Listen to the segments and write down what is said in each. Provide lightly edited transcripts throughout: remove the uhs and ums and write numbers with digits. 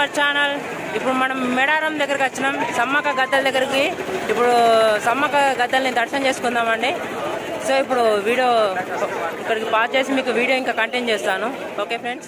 Our channel. ఇప్పుడు మనం మేడారం దగ్గరికి వచ్చినాం, సమ్మక్క గద్దెల దగ్గరికి. ఇప్పుడు సమ్మక్క గద్దెల్ని దర్శనం చేసుకుందామండి. సో ఇప్పుడు వీడియో ఇక్కడికి పాజ్ చేసి మీకు వీడియో ఇంకా కంటిన్యూ చేస్తాను. Okay friends.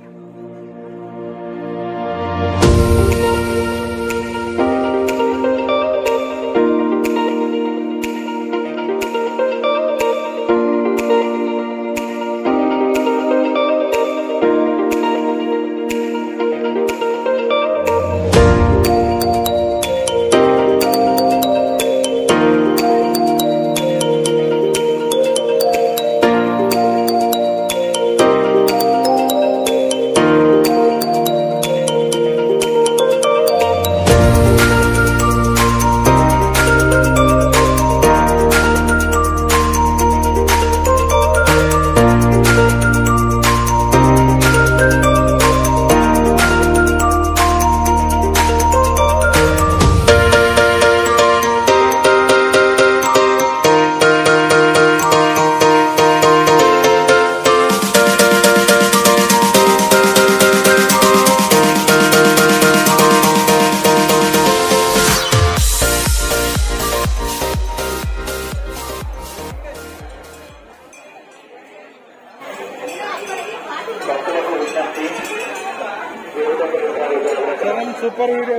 సూపర్ వీడియో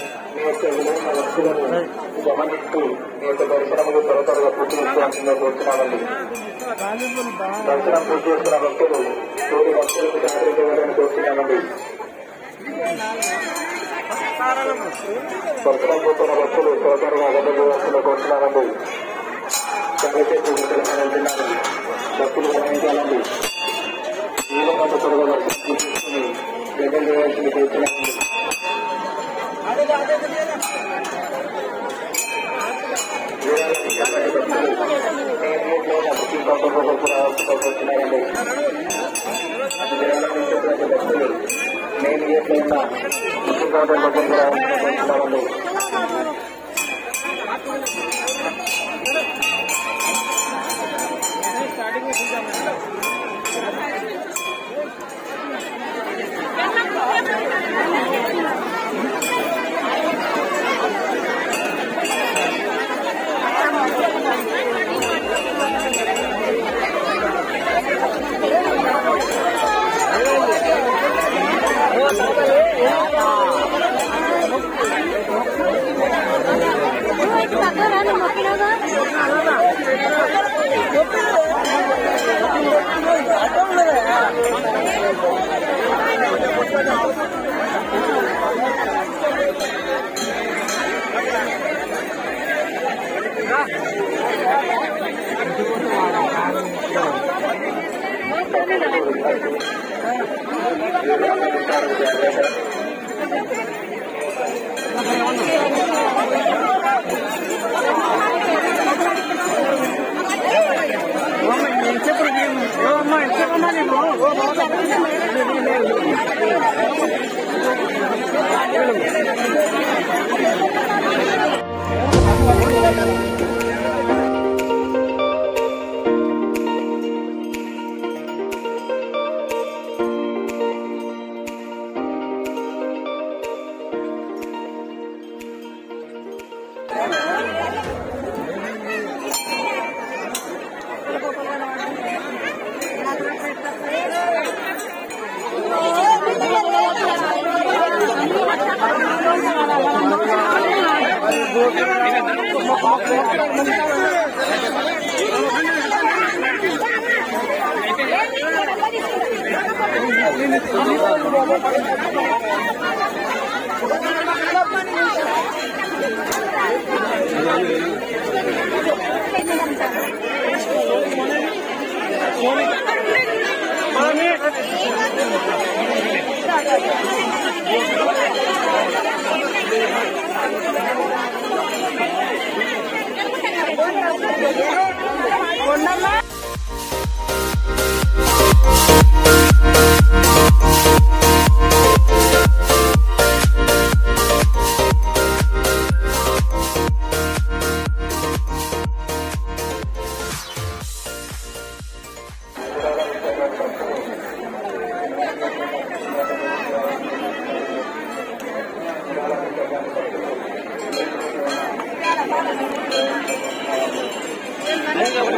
గమనిస్తూ మీ యొక్క దర్శనములు త్వరగా పూర్తి చేసుకోవాల్సిందిగా కోరుతున్నామండి. దర్శనం పూర్తి చేసుకున్న భక్తులు తోటి భక్తులకు సహకరించవాలని కోరుతున్నామండి. దర్శనం పోతున్న భక్తులు త్వరగా అగతవలసిందిగా కోరుతున్నామండి. చంద్రశేఖర్ వెళ్తున్నాను, భక్తులు గమనించాలండి. వీలైనంత త్వరగా దర్శనం తీసుకుని జగన్ చేయాల్సింది కోరుతున్నామండి.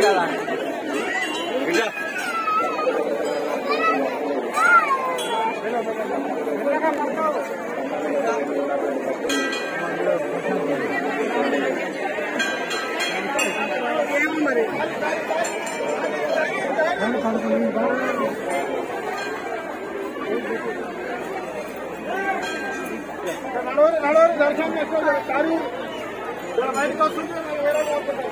దర్శనం చేసుకోవాలి. బయటకు వస్తుంది వేరే పోతుంది.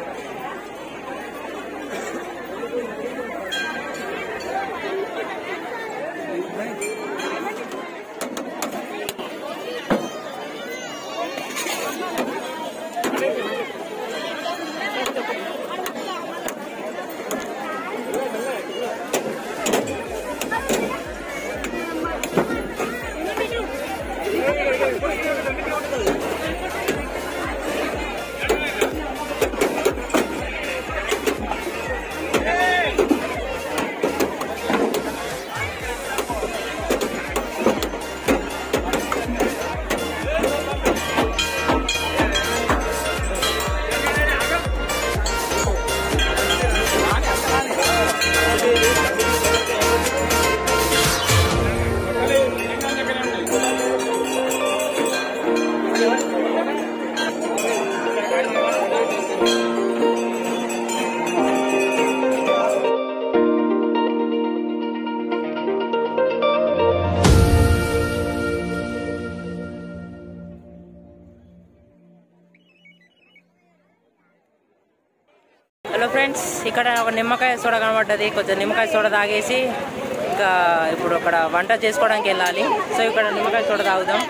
హలో ఫ్రెండ్స్, ఇక్కడ ఒక నిమ్మకాయ సోడ కనబడ్డది. కొంచెం నిమ్మకాయ సోడ తాగేసి ఇంకా ఇప్పుడు అక్కడ వంట చేసుకోవడానికి వెళ్ళాలి. సో ఇక్కడ నిమ్మకాయ సోడ తాగుదాం.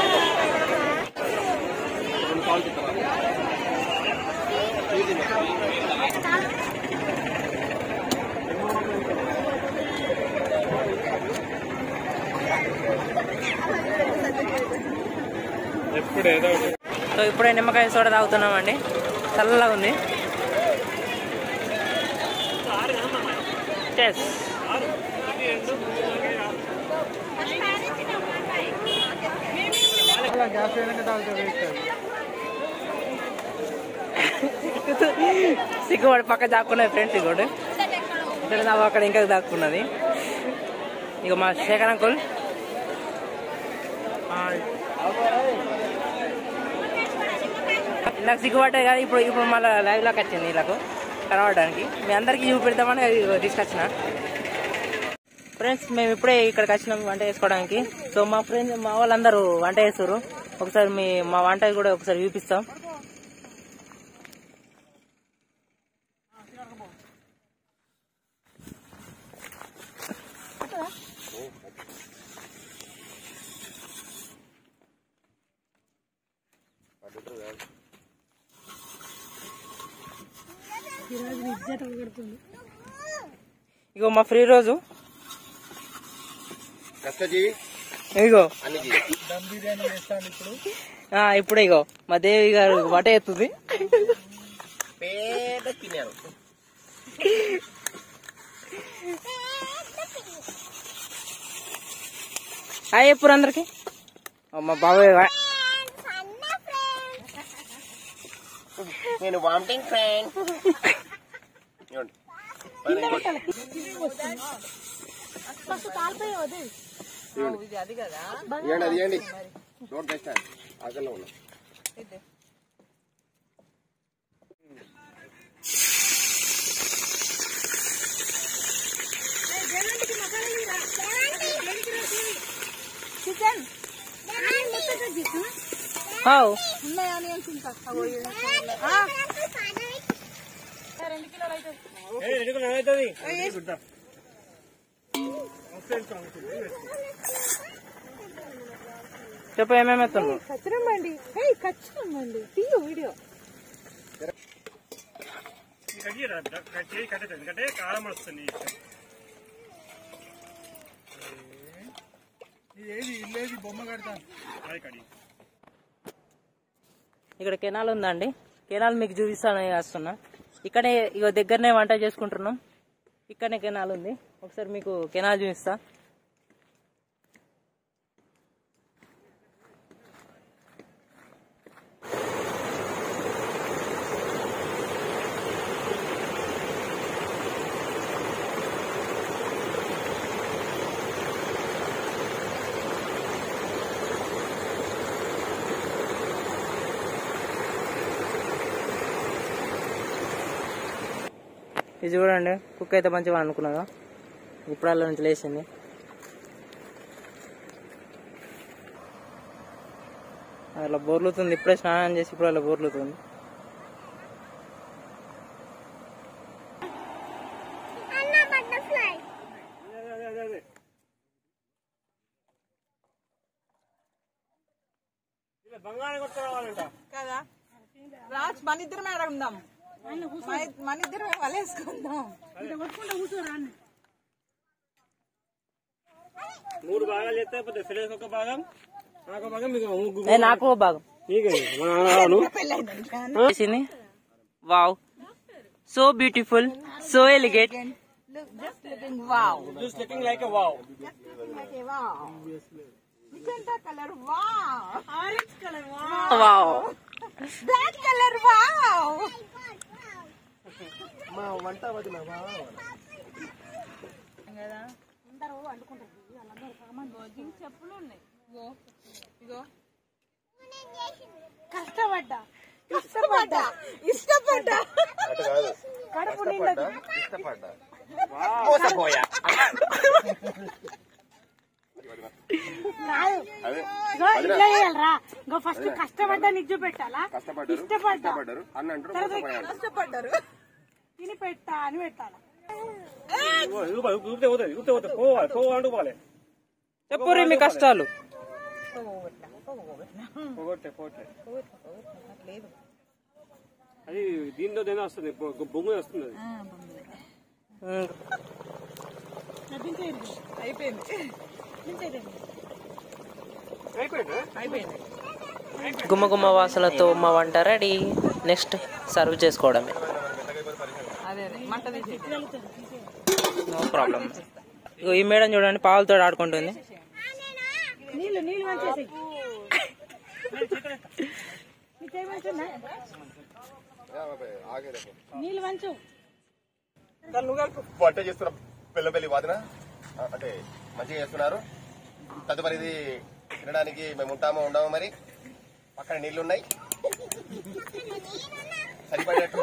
సో ఇప్పుడే నిమ్మకాయ సోడ తాగుతున్నామండి. చల్లగా ఉంది. సిగ్గుపడి పక్క దాక్కున్నది ఫ్రెండ్స్. ఇంకోటి అక్కడ ఇంకా దాక్కున్నది. ఇక మా శేఖర్ అంకుల్ నాకు సిగ్గుపడ్డాయి కదా. ఇప్పుడు మళ్ళీ లైవ్ లోకి వచ్చింది వీళ్ళకు కనబడడానికి. మీ అందరికీ చూపెడతామని తీసుకొచ్చిన. ఫ్రెండ్స్, మేము ఇప్పుడే ఇక్కడికి వచ్చినాం వంట చేసుకోవడానికి. సో మా వాళ్ళందరూ వంట చేస్తారు. ఒకసారి మా వంట కూడా ఒకసారి చూపిస్తాం. ఇగో మా ఫ్రీ రోజు ఇగో ఇప్పుడు ఇగో మా దేవి గారు వంట చేస్తుంది. హాయ్ ఎప్పుడు అందరికి. మా బాబాయ్ నేను వామిటింగ్ ఫ్రెండ్. అది కదా అది రోడ్ బెస్ట్ ఆకల్లో ఉన్నా. చికెన్ చెప్పు ఏమేమి ఎత్తున్నావు? ఖచ్చితండి ఖచ్చితండి తీయు వీడియో. కారం వస్తుంది. బొమ్మ కడతాను. ఇక్కడ కెనాల్ ఉందండి. కెనాల్ మీకు చూపిస్తాను వస్తున్నా. ఇక్కడే ఇక దగ్గరనే వంట చేసుకుంటున్నాం. ఇక్కడనే కెనాల్ ఉంది. ఒకసారి మీకు కెనాల్ చూపిస్తా. ఇది చూడండి, కుక్క అయితే మంచిగా అనుకున్నదా, ఇప్పుడు అలా నుంచి లేచింది. అలా బోర్లుతుంది, ఇప్పుడే స్నానం చేసి ఇప్పుడు అలా బోర్లుతుంది. కదా రాజ్ మన ఇద్దరం ఆడుకుందాం, మన ఇద్దరం వలేసుకుందాం. 3 భాగాలు చేస్తే సురేష్ ఒక భాగం, నాకు భాగం, మీకు నాకు భాగం. Wow, so beautiful, so elegant. Just looking wow. just looking like a wow. Like a wow. Magenta color wow. Orange color wow. Wow. Black color wow. మా వంట వదిన కదా అందరూ వండుకుంటారు, వాళ్ళందరూ సామాన్ దీనికి చెప్పులు ఉన్నాయి. ఇగో కష్టపడ్డా అటు కాదు, కడుపు నిండా ఇష్టపడ్డా ఫస్ట్ కష్టపడ్డా నిజం పెట్టాలా, కష్టపడ్డారు అని అంటారు, కష్టపడ్డారు తిని పెట్టా అని పెట్టాలా. పోవాలి చెప్పుర్రి మీ కష్టాలు. అది దీంట్లో దేనా వస్తుంది, బొంగు వస్తుంది. గుమ్మ గుమ్మ వాసనతో మా వంట రెడీ. నెక్స్ట్ సర్వ్ చేసుకోవడమే. No problem. ఇగో ఈ మేడం చూడండి, పావులతో ఆడుకుంటుంది. వంట చేస్తున్న పిల్లపల్లి వాదన అంటే మంచిగా చేస్తున్నారు. తదుపరిది తినడానికి మేము ఉంటామో ఉండమో, మరి పక్కన నీళ్లున్నాయి సరిపడేట్టు.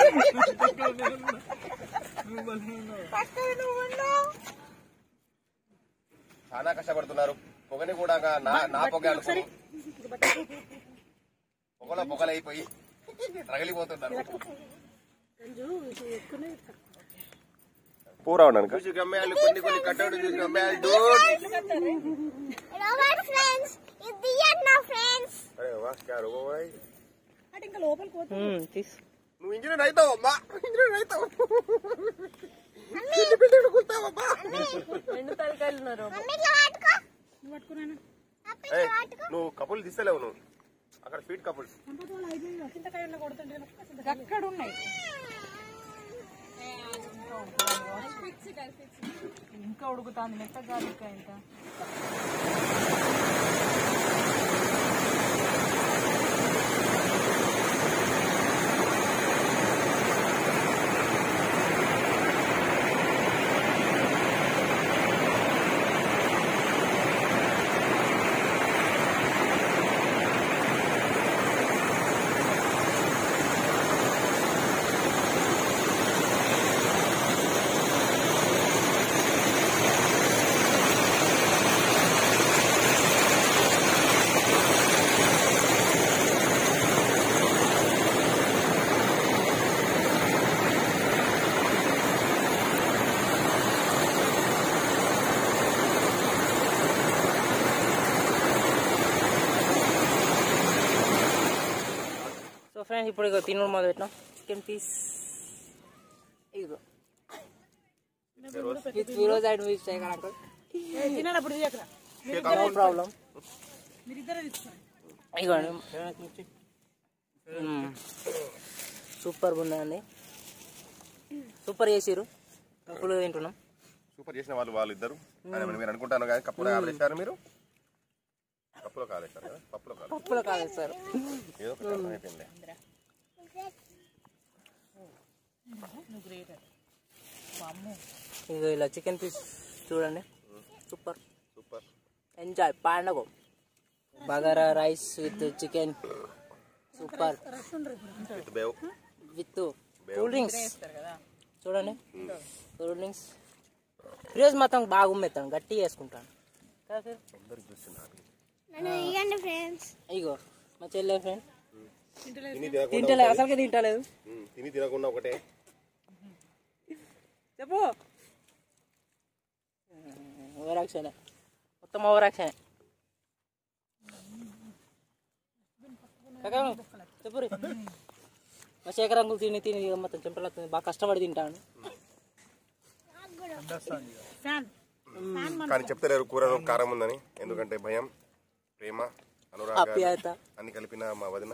చాలా కష్టపడుతున్నారు. పొగని కూడా నా పొగ అనుకుని పొగలైపోయి రగిలిపోతున్నారు. పూరా ఉన్నాను చూసి గమ్యాలు, కొన్ని కట్టడు చూసి గమ్యాలు. నువ్వు ఇంజనీర్ అవుతావు అమ్మా, ఇంజనీర్ అవుతావు. నువ్వు కపుల్ తీస్తలేవు, నువ్వు అక్కడ ఫీట్ కపుల్స్ అక్కడ ఉన్నాయి. ఇంకా ఉడుకుతాంది మెత్తగా ఇంకా ఇంకా. ఫ్రెండ్స్ ఇప్పుడు ఇక తినడం మొదలు పెట్టినాం. చికెన్ పీస్ ఇగో ఫిరోజ్ అండ్ మిక్స్ తినప్పుడు నో ప్రాబ్లం. ఇగోండి సూపర్ ఉందండి, సూపర్ చేసిరు. కప్పులు తింటున్నాం. సూపర్ చేసిన వాళ్ళు ఇద్దరు మీరు అనుకుంటాను కానీ కప్పులో కాలేస్తారు, మీరు కప్పులో కాలేస్తారు కదా, పప్పులో కాలేస్తారు. ఏదో అయిపోయింది. ఇగో ఇలా చికెన్ పీస్ చూడండి, సూపర్ సూపర్. ఎంజాయ్ పండగ. Bagara rice with chicken, super. With cool drinks, చూడండి కూల్ డ్రింక్స్ ఈరోజు మొత్తం బాగా ఉమ్మేస్తాను గట్టిగా వేసుకుంటాను ఇగో మా చెల్లె ఫ్రెండ్ తింటలేదు అసలుకే తింటలేదు తిని తినకుండా ఒకటే చెప్పు ఓవరాక్షనే మొత్తం ఓవరాక్షనే చెప్పు రే మా శేఖర్ అంకుల్ తిని తిని మొత్తం చెంపలు బాగా కష్టపడి తింటాను కానీ చెప్తలేరు కూరలో కారం ఉందని ఎందుకంటే భయం ప్రేమ అనురాగ అన్ని కలిపిన మా వదిన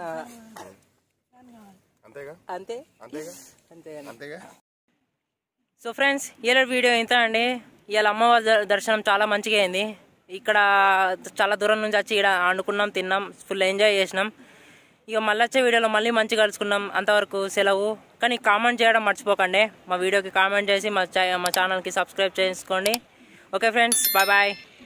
అంతేగా అంతే అంతేగా అంతే అంతేగా సో ఫ్రెండ్స్ ఇవాళ వీడియో ఇంత అండి ఇవాళ అమ్మవారి దర్శనం చాలా మంచిగా అయింది ఇక్కడ చాలా దూరం నుంచి వచ్చి ఇక్కడ వండుకున్నాం తిన్నాం ఫుల్ ఎంజాయ్ చేసినాం ఇక మళ్ళీ వచ్చే వీడియోలో మళ్ళీ మంచిగా కలుసుకున్నాం అంతవరకు సెలవు కానీ కామెంట్ చేయడం మర్చిపోకండి మా వీడియోకి కామెంట్ చేసి మా ఛానల్కి సబ్స్క్రైబ్ చేసుకోండి ఓకే ఫ్రెండ్స్ బాయ్ బాయ్